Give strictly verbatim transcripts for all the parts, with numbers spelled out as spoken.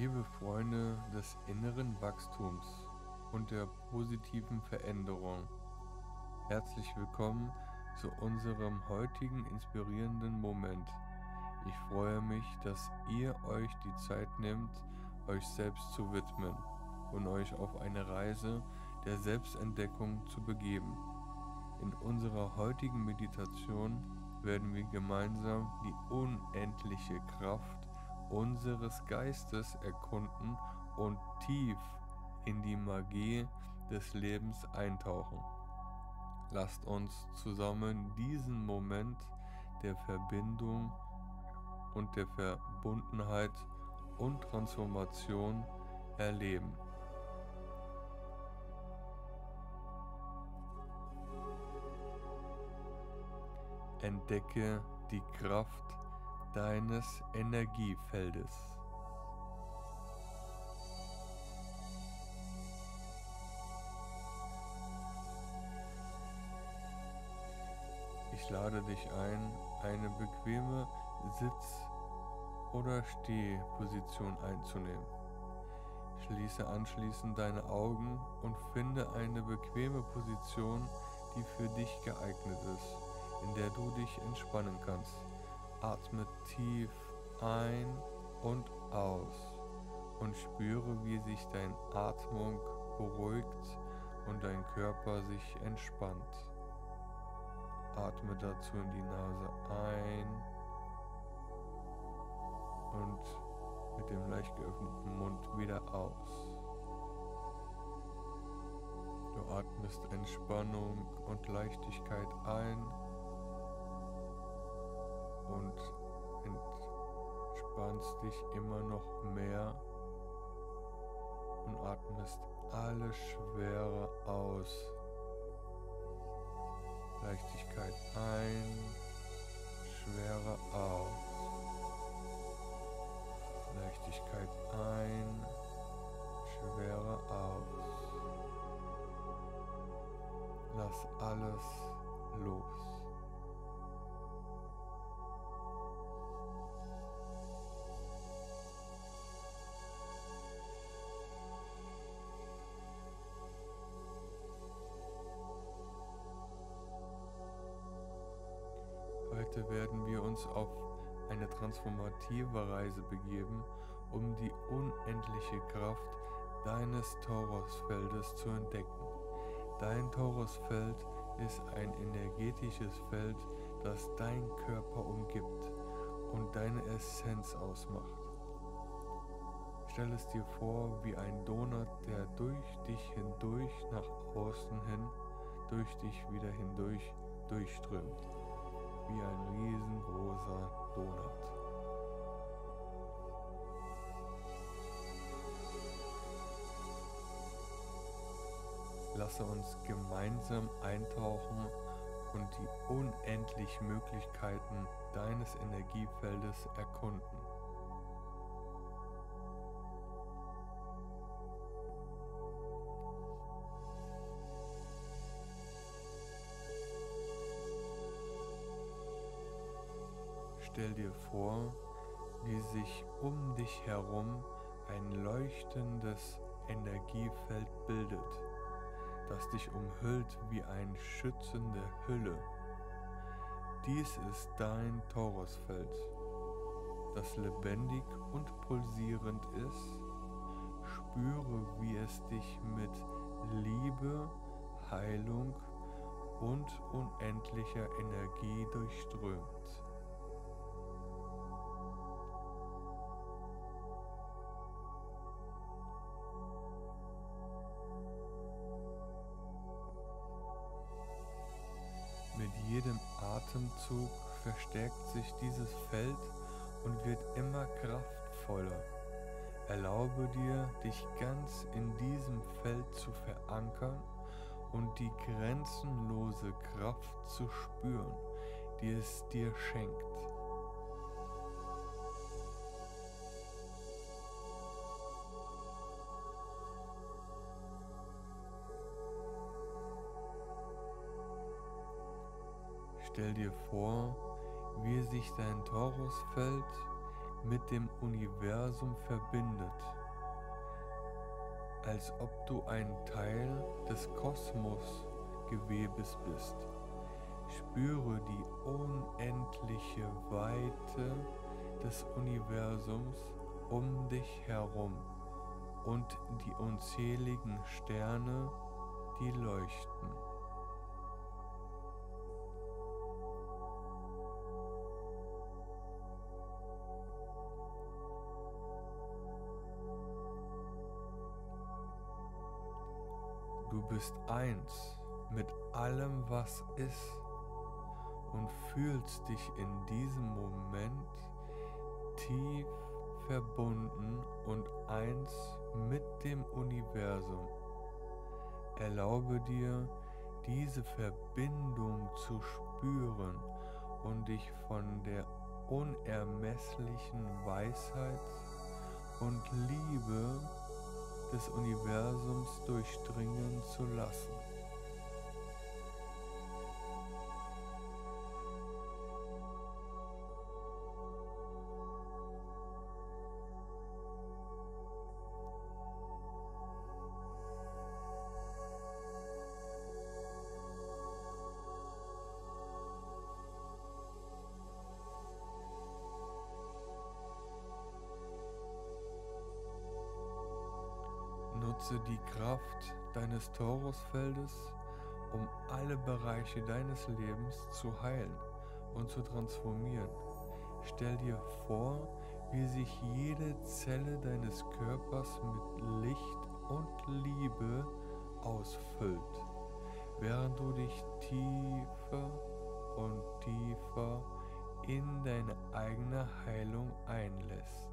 Liebe Freunde des inneren Wachstums und der positiven Veränderung, herzlich willkommen zu unserem heutigen inspirierenden Moment. Ich freue mich, dass ihr euch die Zeit nehmt, euch selbst zu widmen und euch auf eine Reise der Selbstentdeckung zu begeben. In unserer heutigen Meditation werden wir gemeinsam die unendliche Kraft unseres Geistes erkunden und tief in die Magie des Lebens eintauchen. Lasst uns zusammen diesen Moment der Verbindung und der Verbundenheit und Transformation erleben. Entdecke die Kraft deines Energiefeldes. Ich lade dich ein, eine bequeme Sitz- oder Stehposition einzunehmen. Schließe anschließend deine Augen und finde eine bequeme Position, die für dich geeignet ist, in der du dich entspannen kannst. Atme tief ein und aus und spüre, wie sich deine Atmung beruhigt und dein Körper sich entspannt. Atme dazu in die Nase ein und mit dem leicht geöffneten Mund wieder aus. Du atmest Entspannung und Leichtigkeit ein und entspannst dich immer noch mehr und atmest alle Schwere aus. Leichtigkeit ein, Schwere aus. Leichtigkeit ein, Schwere aus. Lass alles los. Heute werden wir uns auf eine transformative Reise begeben, um die unendliche Kraft deines Taurusfeldes zu entdecken. Dein Taurusfeld ist ein energetisches Feld, das dein Körper umgibt und deine Essenz ausmacht. Stell es dir vor wie ein Donut, der durch dich hindurch nach außen hin, durch dich wieder hindurch durchströmt. Wie ein riesengroßer Donut. Lasse uns gemeinsam eintauchen und die unendlichen Möglichkeiten deines Energiefeldes erkunden. Stell dir vor, wie sich um dich herum ein leuchtendes Energiefeld bildet, das dich umhüllt wie eine schützende Hülle. Dies ist dein Taurusfeld, das lebendig und pulsierend ist. Spüre, wie es dich mit Liebe, Heilung und unendlicher Energie durchströmt. Mit jedem Atemzug verstärkt sich dieses Feld und wird immer kraftvoller. Erlaube dir, dich ganz in diesem Feld zu verankern und die grenzenlose Kraft zu spüren, die es dir schenkt. Stell dir vor, wie sich dein Torusfeld mit dem Universum verbindet, als ob du ein Teil des Kosmosgewebes bist. Spüre die unendliche Weite des Universums um dich herum und die unzähligen Sterne, die leuchten. Du bist eins mit allem, was ist, und fühlst dich in diesem Moment tief verbunden und eins mit dem Universum. Erlaube dir, diese Verbindung zu spüren und dich von der unermesslichen Weisheit und Liebe des Universums durchdringen zu lassen. Nutze die Kraft deines Torusfeldes, um alle Bereiche deines Lebens zu heilen und zu transformieren. Stell dir vor, wie sich jede Zelle deines Körpers mit Licht und Liebe ausfüllt, während du dich tiefer und tiefer in deine eigene Heilung einlässt.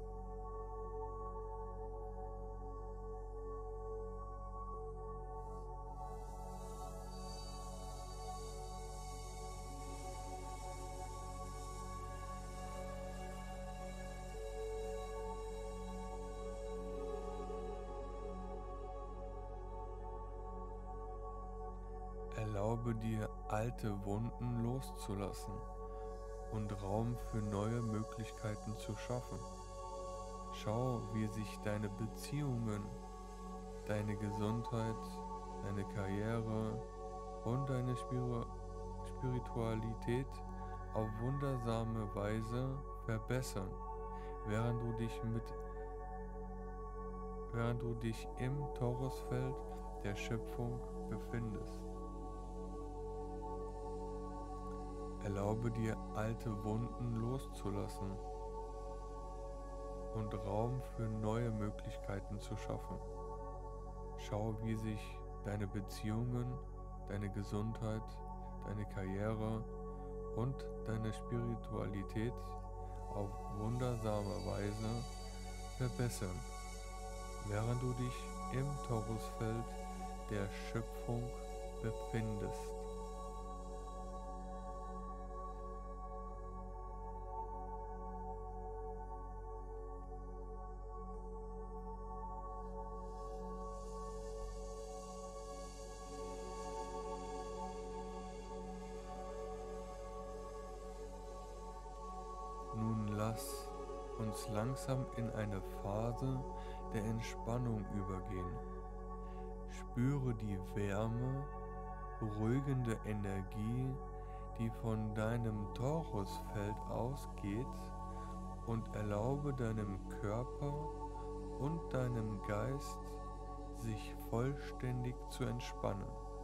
Erlaube dir, alte Wunden loszulassen und Raum für neue Möglichkeiten zu schaffen. Schau, wie sich deine Beziehungen, deine Gesundheit, deine Karriere und deine Spir- Spiritualität auf wundersame Weise verbessern, während du dich mit während du dich im Torusfeld der Schöpfung befindest. Erlaube dir, alte Wunden loszulassen und Raum für neue Möglichkeiten zu schaffen. Schau, wie sich deine Beziehungen, deine Gesundheit, deine Karriere und deine Spiritualität auf wundersame Weise verbessern, während du dich im Torusfeld der Schöpfung befindest. Nun lass uns langsam in eine Phase der Entspannung übergehen. Spüre die Wärme, beruhigende Energie, die von deinem Torusfeld ausgeht, und erlaube deinem Körper und deinem Geist, sich vollständig zu entspannen.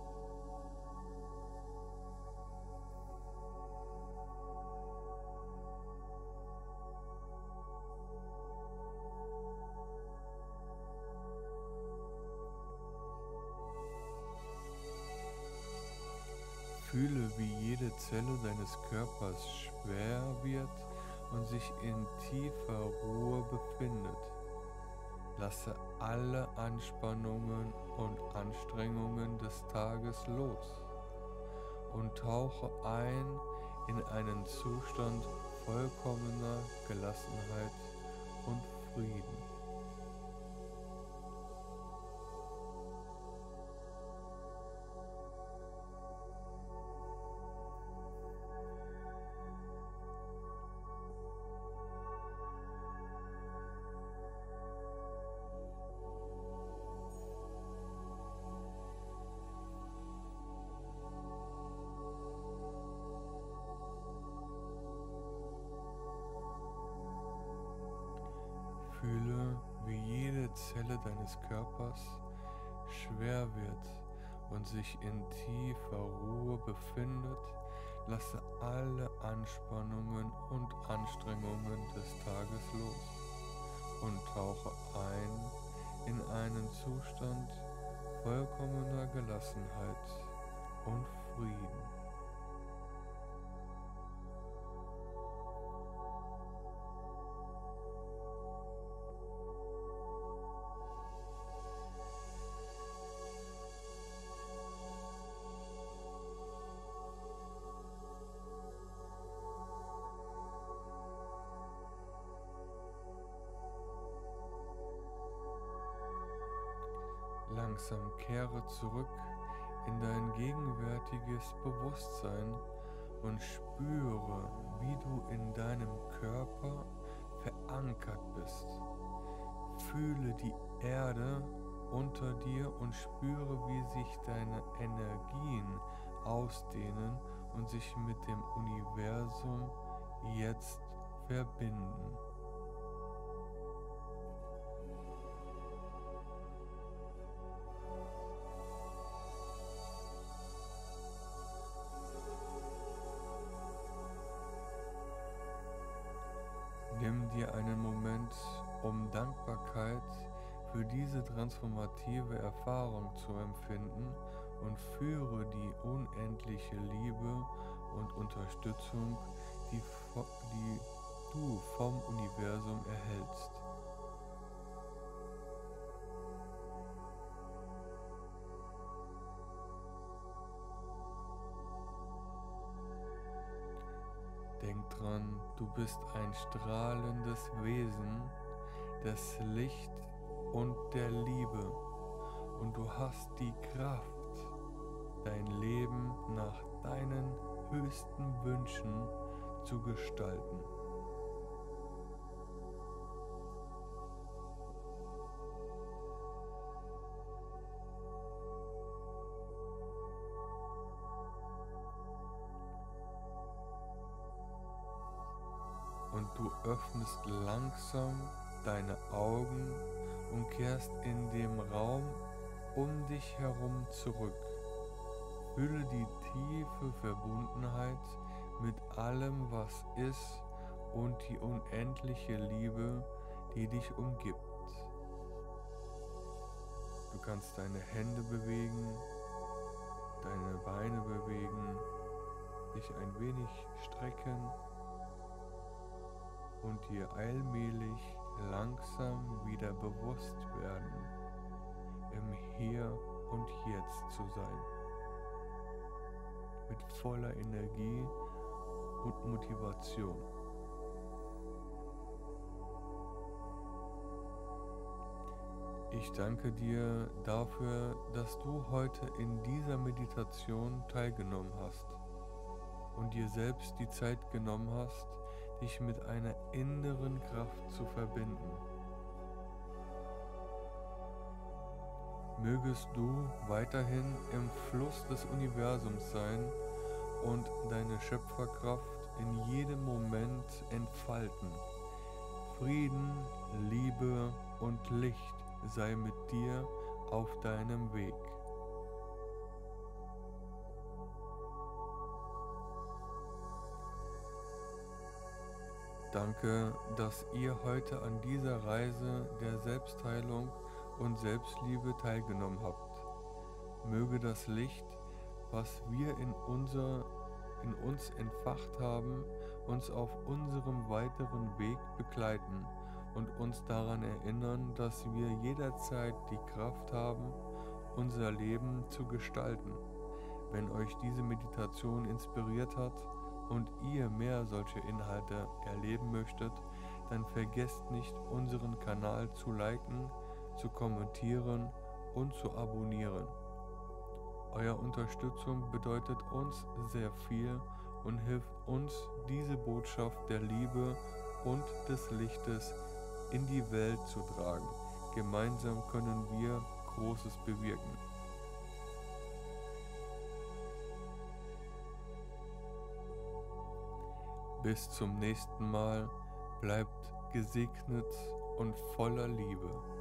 Fühle, wie jede Zelle deines Körpers schwer wird und sich in tiefer Ruhe befindet. Lasse alle Anspannungen und Anstrengungen des Tages los und tauche ein in einen Zustand vollkommener Gelassenheit und Frieden. Zelle deines Körpers schwer wird und sich in tiefer Ruhe befindet, lasse alle Anspannungen und Anstrengungen des Tages los und tauche ein in einen Zustand vollkommener Gelassenheit und Frieden. Langsam kehre zurück in dein gegenwärtiges Bewusstsein und spüre, wie du in deinem Körper verankert bist. Fühle die Erde unter dir und spüre, wie sich deine Energien ausdehnen und sich mit dem Universum jetzt verbinden. Nimm dir einen Moment, um Dankbarkeit für diese transformative Erfahrung zu empfinden und führe die unendliche Liebe und Unterstützung, die, die du vom Universum erhältst. Denk dran, du bist ein strahlendes Wesen, das Licht und der Liebe, und du hast die Kraft, dein Leben nach deinen höchsten Wünschen zu gestalten. Und du öffnest langsam deine Augen und kehrst in dem Raum um dich herum zurück. Fühle die tiefe Verbundenheit mit allem, was ist, und die unendliche Liebe, die dich umgibt. Du kannst deine Hände bewegen, deine Beine bewegen, dich ein wenig strecken und dir allmählich langsam wieder bewusst werden, im Hier und Jetzt zu sein, mit voller Energie und Motivation. Ich danke dir dafür, dass du heute in dieser Meditation teilgenommen hast und dir selbst die Zeit genommen hast, dich mit einer inneren Kraft zu verbinden. Mögest du weiterhin im Fluss des Universums sein und deine Schöpferkraft in jedem Moment entfalten. Frieden, Liebe und Licht sei mit dir auf deinem Weg. Danke, dass ihr heute an dieser Reise der Selbstheilung und Selbstliebe teilgenommen habt. Möge das Licht, was wir in, unser, in uns entfacht haben, uns auf unserem weiteren Weg begleiten und uns daran erinnern, dass wir jederzeit die Kraft haben, unser Leben zu gestalten. Wenn euch diese Meditation inspiriert hat und ihr mehr solche Inhalte erleben möchtet, dann vergesst nicht, unseren Kanal zu liken, zu kommentieren und zu abonnieren. Eure Unterstützung bedeutet uns sehr viel und hilft uns, diese Botschaft der Liebe und des Lichtes in die Welt zu tragen. Gemeinsam können wir Großes bewirken. Bis zum nächsten Mal, bleibt gesegnet und voller Liebe.